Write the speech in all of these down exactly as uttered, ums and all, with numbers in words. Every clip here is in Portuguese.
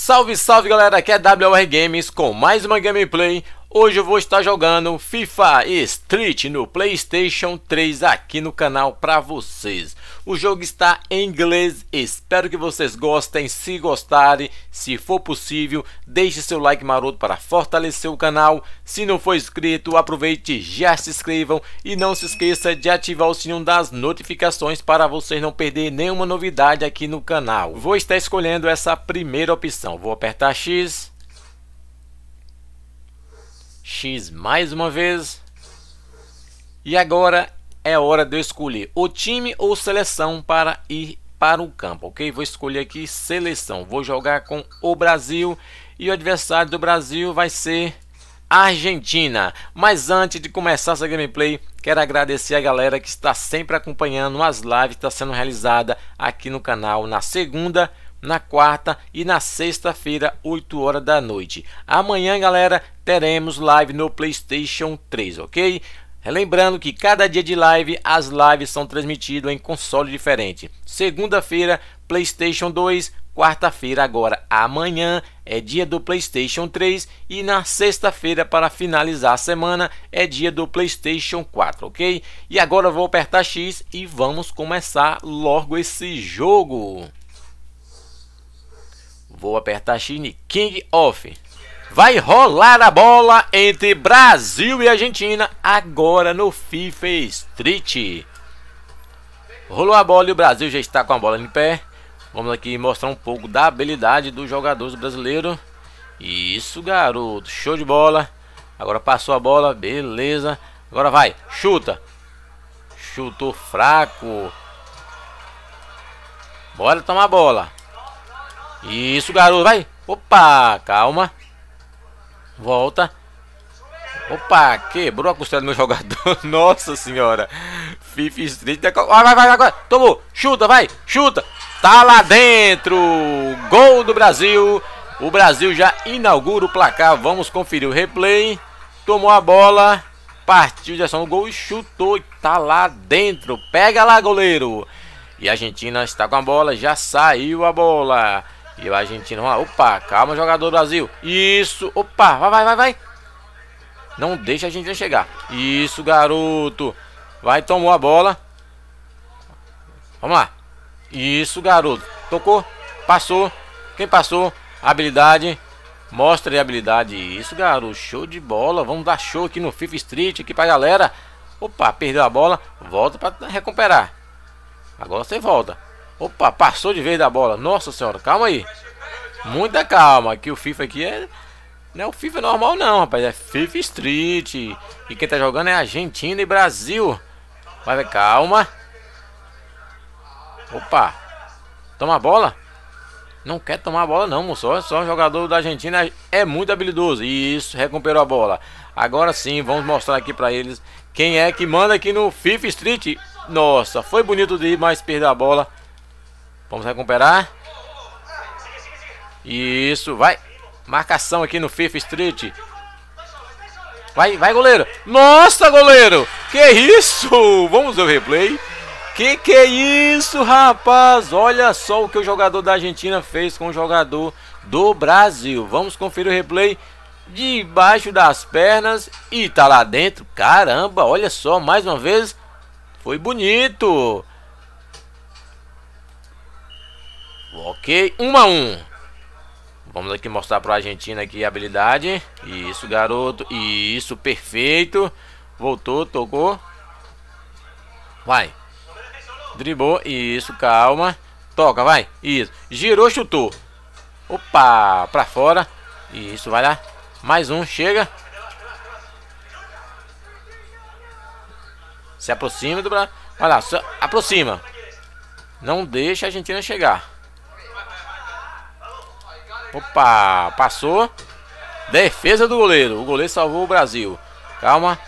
Salve, salve galera, aqui é W R Games com mais uma gameplay. Hoje eu vou estar jogando FIFA Street no PlayStation três aqui no canal para vocês. O jogo está em inglês, espero que vocês gostem. Se gostarem, se for possível, deixe seu like maroto para fortalecer o canal. Se não for inscrito, aproveite, já se inscrevam e não se esqueça de ativar o sininho das notificações para vocês não perderem nenhuma novidade aqui no canal. Vou estar escolhendo essa primeira opção, vou apertar X. X mais uma vez. E agora é hora de eu escolher o time ou seleção para ir para o campo, ok? Vou escolher aqui seleção. Vou jogar com o Brasil e o adversário do Brasil vai ser a Argentina. Mas antes de começar essa gameplay, quero agradecer a galera que está sempre acompanhando as lives que está sendo realizada aqui no canal na segunda, na quarta e na sexta-feira, oito horas da noite. Amanhã, galera, teremos live no PlayStation três, ok? Lembrando que cada dia de live, as lives são transmitidas em console diferente. Segunda-feira, PlayStation dois. Quarta-feira, agora amanhã, é dia do PlayStation três. E na sexta-feira, para finalizar a semana, é dia do PlayStation quatro, ok? E agora eu vou apertar X e vamos começar logo esse jogo. Vou apertar X, King Off. Vai rolar a bola entre Brasil e Argentina agora no FIFA Street. Rolou a bola e o Brasil já está com a bola em pé. Vamos aqui mostrar um pouco da habilidade dos jogadores brasileiros. Isso, garoto, show de bola. Agora passou a bola, beleza. Agora vai, chuta. Chutou fraco. Bora tomar a bola. Isso, garoto, vai. Opa, calma. Volta. Opa, quebrou a costela do meu jogador. Nossa senhora. FIFA Street. Vai, vai, vai, agora. Tomou. Chuta, vai. Chuta. Tá lá dentro. Gol do Brasil. O Brasil já inaugura o placar. Vamos conferir o replay. Tomou a bola. Partiu de ação o gol e chutou. E tá lá dentro. Pega lá, goleiro. E a Argentina está com a bola. Já saiu a bola. E a Argentina, vamos lá. Opa, calma, jogador do Brasil. Isso, opa, vai, vai, vai, vai. Não deixa a Argentina chegar. Isso, garoto. Vai, tomou a bola. Vamos lá. Isso, garoto. Tocou, passou. Quem passou? Habilidade. Mostra aí a habilidade. Isso, garoto, show de bola. Vamos dar show aqui no FIFA Street, aqui pra galera. Opa, perdeu a bola. Volta pra recuperar. Agora você volta. Opa, passou de vez da bola. Nossa senhora, calma aí. Muita calma. Aqui o FIFA aqui é... Não é o FIFA normal não, rapaz. É FIFA Street. E quem tá jogando é Argentina e Brasil. Vai, vai, calma. Opa. Toma a bola. Não quer tomar a bola não, moço. Só o jogador da Argentina é muito habilidoso. Isso, recuperou a bola. Agora sim, vamos mostrar aqui pra eles quem é que manda aqui no FIFA Street. Nossa, foi bonito de ir, mas perdeu a bola. Vamos recuperar. Isso, vai. Marcação aqui no FIFA Street. Vai, vai, goleiro. Nossa, goleiro. Que isso? Vamos ver o replay. Que que é isso, rapaz? Olha só o que o jogador da Argentina fez com o jogador do Brasil. Vamos conferir o replay. Debaixo das pernas. E tá lá dentro. Caramba, olha só, mais uma vez. Foi bonito. Ok, um a um. Vamos aqui mostrar para a Argentina aqui a habilidade. Isso, garoto. Isso, perfeito. Voltou, tocou. Vai. Driblou. Isso, calma. Toca, vai. Isso. Girou, chutou. Opa, para fora. Isso, vai lá. Mais um, chega. Se aproxima do Brasil. Vai lá, só aproxima. Não deixa a Argentina chegar. Opa, passou. Defesa do goleiro. O goleiro salvou o Brasil. Calma.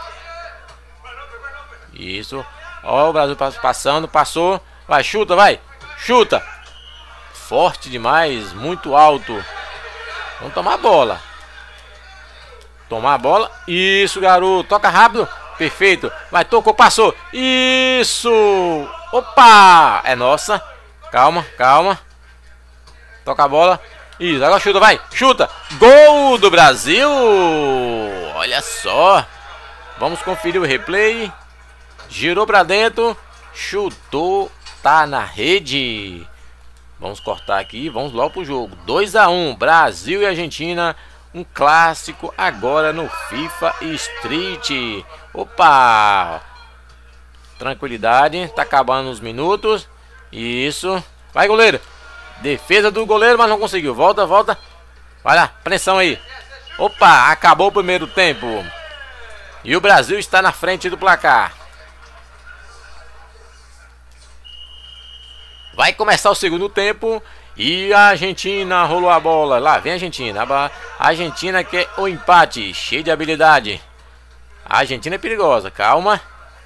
Isso. Ó, o Brasil passando, passou. Vai, chuta, vai. Chuta. Forte demais, muito alto. Vamos tomar a bola. Tomar a bola. Isso, garoto. Toca rápido. Perfeito. Vai, tocou, passou. Isso. Opa. É nossa. Calma, calma. Toca a bola. Isso, agora chuta, vai, chuta. Gol do Brasil. Olha só. Vamos conferir o replay. Girou pra dentro, chutou, tá na rede. Vamos cortar aqui, vamos logo pro jogo. dois a um, Brasil e Argentina. Um clássico agora no FIFA Street. Opa! Tranquilidade, tá acabando os minutos. Isso. Vai, goleiro. Defesa do goleiro, mas não conseguiu. Volta, volta. Vai lá, pressão aí. Opa, acabou o primeiro tempo. E o Brasil está na frente do placar. Vai começar o segundo tempo. E a Argentina rolou a bola. Lá vem a Argentina. A Argentina quer o empate. Cheio de habilidade. A Argentina é perigosa. Calma.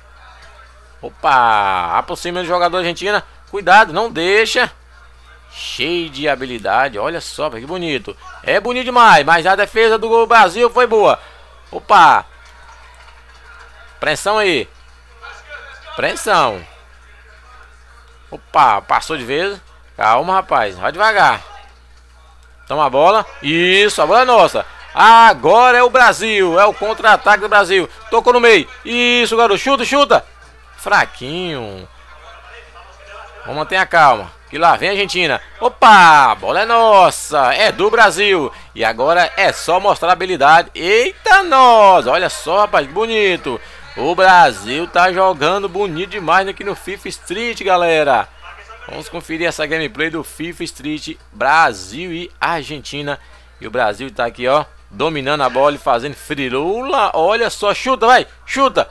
Opa. Aproxima do jogador da Argentina. Cuidado, não deixa. Cheio de habilidade. Olha só, que bonito. É bonito demais. Mas a defesa do Brasil foi boa. Opa. Pressão aí. Pressão. Opa, passou de vez. Calma, rapaz, vai devagar. Toma a bola. Isso, a bola é nossa. Agora é o Brasil. É o contra-ataque do Brasil. Tocou no meio. Isso, garoto, chuta, chuta. Fraquinho. Vamos manter a calma. Que lá vem a Argentina. Opa, a bola é nossa. É do Brasil. E agora é só mostrar a habilidade. Eita, nós. Olha só, rapaz, bonito. O Brasil tá jogando bonito demais aqui no FIFA Street, galera. Vamos conferir essa gameplay do FIFA Street Brasil e Argentina. E o Brasil tá aqui, ó, dominando a bola e fazendo firula. Olha só, chuta, vai, chuta.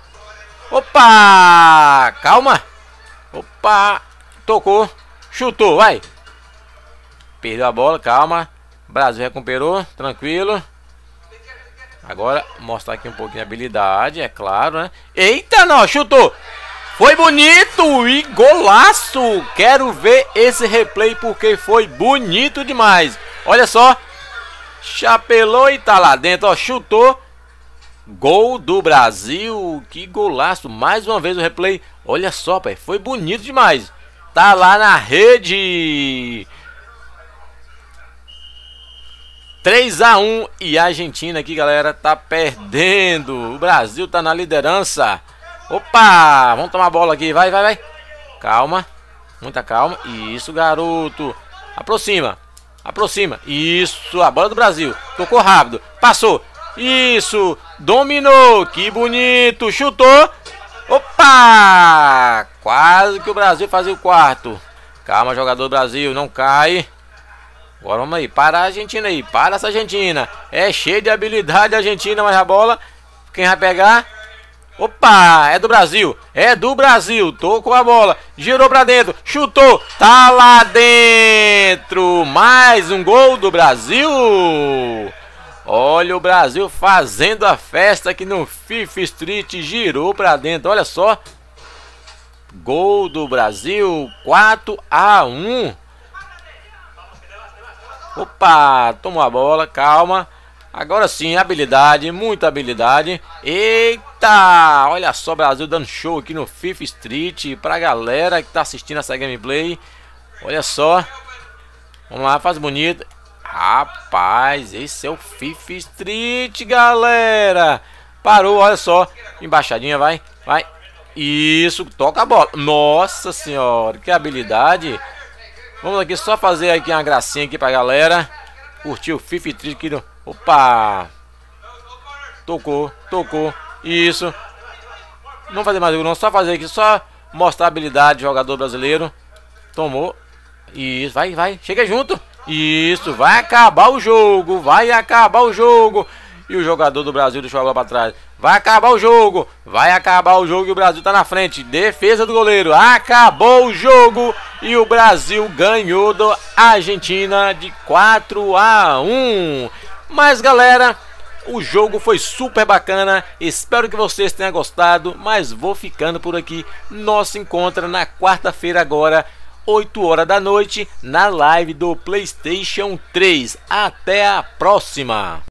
Opa, calma. Opa, tocou, chutou, vai. Perdeu a bola, calma. Brasil recuperou, tranquilo. Agora, mostrar aqui um pouquinho a habilidade, é claro, né? Eita, não, chutou. Foi bonito e golaço. Quero ver esse replay porque foi bonito demais. Olha só. Chapelou e tá lá dentro, ó. Chutou. Gol do Brasil. Que golaço. Mais uma vez o replay. Olha só, pai. Foi bonito demais. Tá lá na rede. três a um e a Argentina aqui, galera, tá perdendo. O Brasil tá na liderança. Opa, vamos tomar a bola aqui, vai, vai, vai. Calma, muita calma. Isso, garoto. Aproxima, aproxima. Isso, a bola do Brasil. Tocou rápido, passou. Isso, dominou, que bonito. Chutou. Opa, quase que o Brasil fazia o quarto. Calma, jogador do Brasil, não cai. Agora vamos aí, para a Argentina aí, para essa Argentina. É cheio de habilidade a Argentina, mas a bola, quem vai pegar? Opa, é do Brasil, é do Brasil. Tocou a bola, girou pra dentro, chutou, tá lá dentro. Mais um gol do Brasil. Olha o Brasil fazendo a festa aqui no FIFA Street, girou pra dentro, olha só. Gol do Brasil, quatro a um. Opa, tomou a bola, calma. Agora sim, habilidade, muita habilidade. Eita, olha só, Brasil dando show aqui no FIFA Street. Pra galera que tá assistindo essa gameplay. Olha só. Vamos lá, faz bonito. Rapaz, esse é o FIFA Street, galera. Parou, olha só. Embaixadinha, vai, vai. Isso, toca a bola. Nossa senhora, que habilidade. Vamos aqui só fazer aqui uma gracinha aqui pra galera. Curtir o FIFA Street aqui no... Opa! Tocou, tocou. Isso. Não fazer mais não, só fazer aqui, só mostrar a habilidade do jogador brasileiro. Tomou. Isso, vai, vai, chega junto. Isso, vai acabar o jogo, vai acabar o jogo. E o jogador do Brasil deixou a bola pra trás. Vai acabar o jogo, vai acabar o jogo e o Brasil tá na frente. Defesa do goleiro, acabou o jogo. E o Brasil ganhou da Argentina de quatro a um. Mas galera, o jogo foi super bacana. Espero que vocês tenham gostado. Mas vou ficando por aqui. Nós se encontra na quarta-feira agora, oito horas da noite, na live do PlayStation três. Até a próxima.